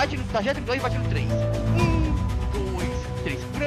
bate no trajeto 2 e bate no 3. 1, 2, 3, segura.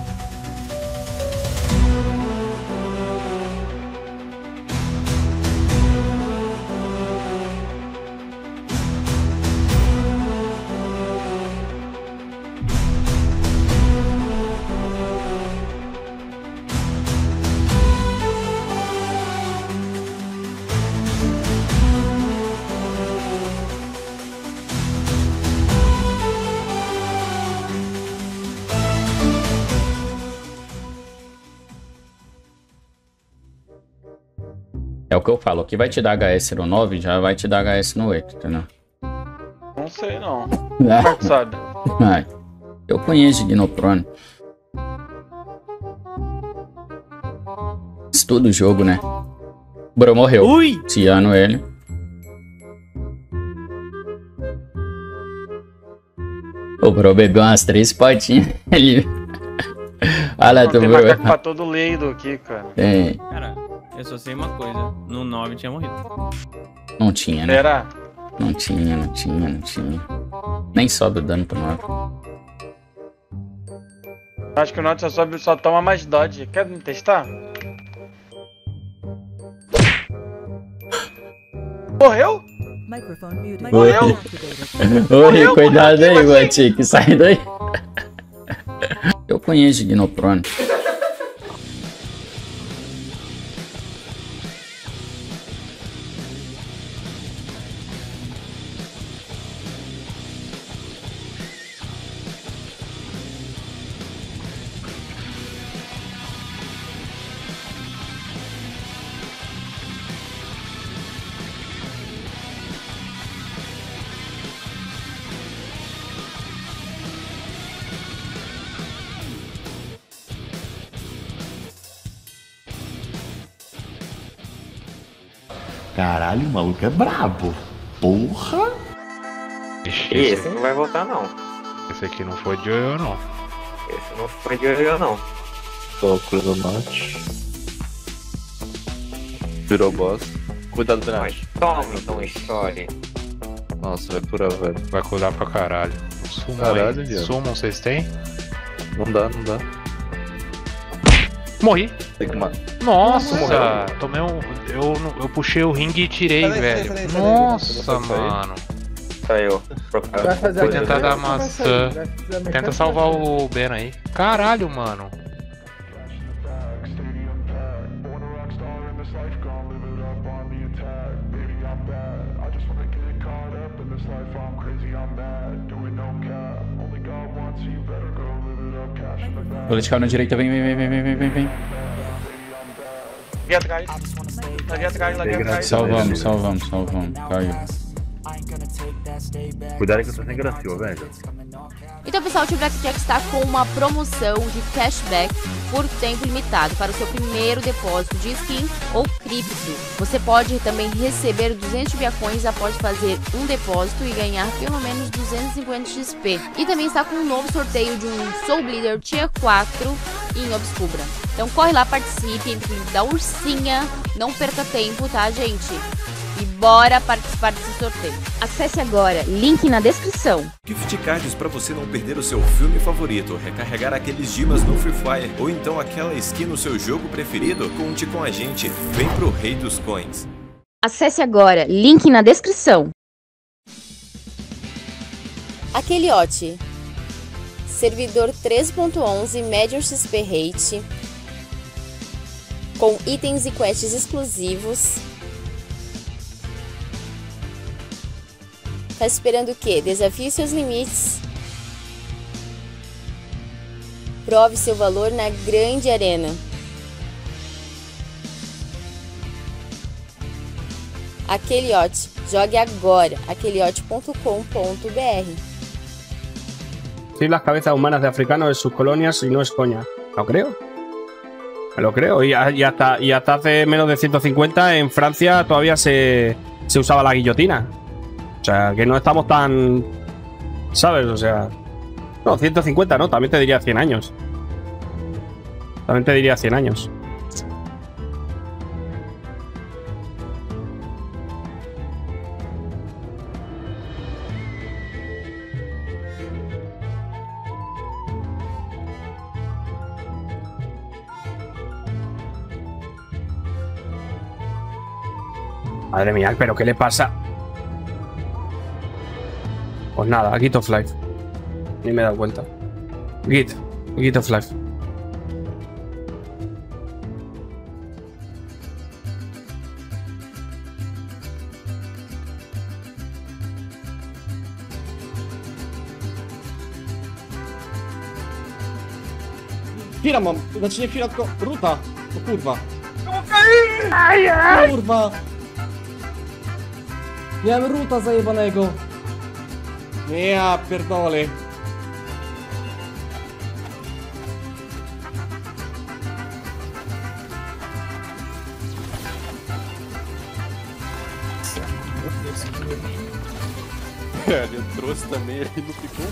É o que eu falo, o que vai te dar HS no 9 já vai te dar HS no 8, entendeu? Não sei não. Como é que sabe? Ai, eu conheço Dinoprone. Estudo o jogo, né? O Bro morreu. Ui! Tiano ele. O Bro bebeu umas 3 potinhas ali. Olha lá, tu Tem Bro. macaco pra todo leido aqui, cara. Tem. Cara, eu só sei uma coisa. No 9 tinha morrido. Não tinha, né? Será? Não tinha. Nem sobe o dano pro 9. Acho que o Norte só toma mais dodge. Quer testar? Morreu? Morreu? Oi, cuidado aí, morreu, Guatique, sai daí. Eu conheço Dinoprone. Caralho, o maluco é brabo. Porra! Esse não vai voltar não. Esse aqui não foi de eu não. Esse não foi de eu não. Loucura do norte. Virou boss. Cuidado, Mas Benate. toma então história. Nossa, vai curar, velho. Vai cuidar pra caralho. Summon Caralho, aí. viado. Summon vocês têm? Não dá, não dá. Morri. Tem que matar. Nossa, Morreu. tomei um. Eu puxei o ringue e tirei, velho. Nossa, mano. Saiu. Vou tentar dar maçã. Tenta salvar o Ben aí. Caralho, mano. Political na direita, vem. Lagi atrás. Lagi atrás. Salvamos. Caiu. Cuidado que eu tô sem gracia, velho. Então, pessoal, o Tio Blackjack está com uma promoção de cashback por tempo limitado para o seu primeiro depósito de skin ou cripto. Você pode também receber 200 biacões após fazer um depósito e ganhar pelo menos 250 XP. E também está com um novo sorteio de um Soul Bleeder Tier 4 em Obscura. Então corre lá, participe, entre o link da ursinha, não perca tempo, tá, gente? E bora participar desse sorteio. Acesse agora, link na descrição. Gift cards para você não perder o seu filme favorito, recarregar aqueles gemas no Free Fire ou então aquela skin no seu jogo preferido? Conte com a gente, vem pro Rei dos Coins. Acesse agora, link na descrição. Aqueliote. Servidor 3.11, Medium XP Rate. Com itens e quests exclusivos. Tá esperando o quê? Desafie seus limites. Prove seu valor na grande arena. Aqueliote. Jogue agora. Aqueliote.com.br. Sí, las cabezas humanas de africanos en sus colonias y no es coña. ¿Lo creo? Me lo creo. Y hasta hace menos de 150 en Francia todavía se usaba la guillotina. O sea, que no estamos tan... ¿Sabes? O sea... No, 150 no, también te diría 100 años. También te diría 100 años. Madre mía, pero ¿qué le pasa? Pues nada, Git of Life. Ni me he dado cuenta. Git of Life. Chwila mam, znaczy nie chwila, tylko ruta. O kurwa. Kurwa. Miałem ruta zajebanego. Ja pierdolę. Ele trouxe também, ele não ficou.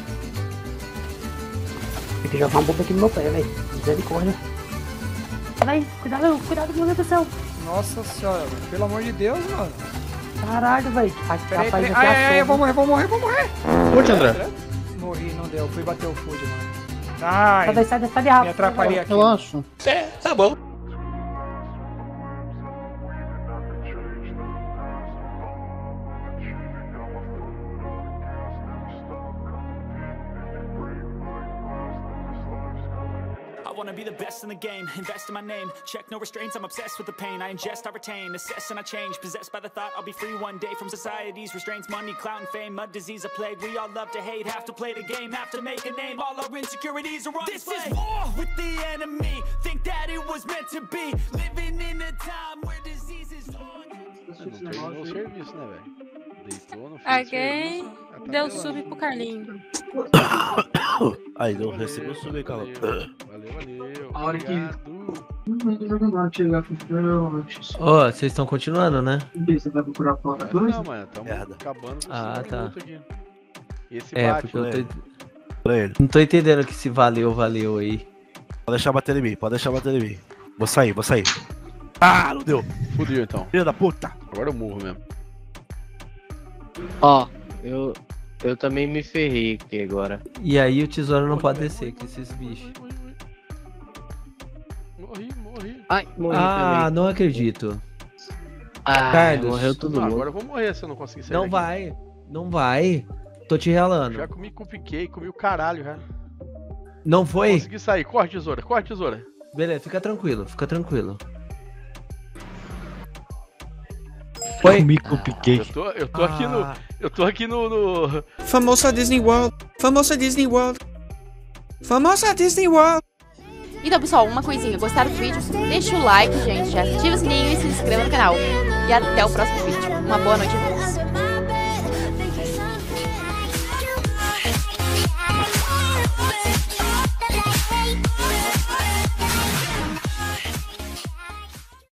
Tem que jogar um pouco aqui no meu pé, velho. Misericórdia. Vai, cuidado, meu Deus do céu. Nossa senhora, pelo amor de Deus, mano. Caralho, velho. Peraí. Ai, eu vou morrer. Curte, André. Morri, não deu. Fui bater o food, mano. Ai, sai de rápido. Me atrapalhei aqui. Relaxa. Tá bom. I wanna be the best in the game, invest in my name, check no restraints, I'm obsessed with the pain, I ingest, I retain, assess and I change, possessed by the thought I'll be free one day from society's restraints, money, clout and fame, a disease, a plague, we all love to hate, have to play the game, have to make a name, all our insecurities are on display. This is war with the enemy, think that it was meant to be, living in a time where disease is on. Não terminou o serviço, né, velho? Deitou, não fez Alguém deu sub pro Carlinho. Aí, eu recebi o sub aí, Carlão. Valeu. A hora que... Ó, vocês estão continuando, né? Você vai procurar fora. Não, mano, estamos acabando com Ah, tá. Esse É, bate, porque eu né? tô... Não tô entendendo que se valeu aí. Pode deixar bater em mim, Vou sair. Ah, não deu. Fudeu, então. Filha da puta. Agora eu morro mesmo. Ó, eu também me ferrei aqui agora. E aí o tesouro não pode descer com esses bichos. Morri. Ai, morri Ah, também. não acredito. Ah, Carlos, morreu todo mundo. Agora eu vou morrer se eu não conseguir sair Não daqui. Não vai. Tô te relando. Já comi com piquei, comi o caralho já. Não foi? Consegui sair. Corre, tesoura. Beleza, fica tranquilo. Foi? Mico piquei. Eu tô aqui no... Famosa Disney World. Então, pessoal, uma coisinha. Gostaram do vídeo? Deixa o like, gente. Ativa o sininho e se inscreva no canal. E até o próximo vídeo. Uma boa noite a todos.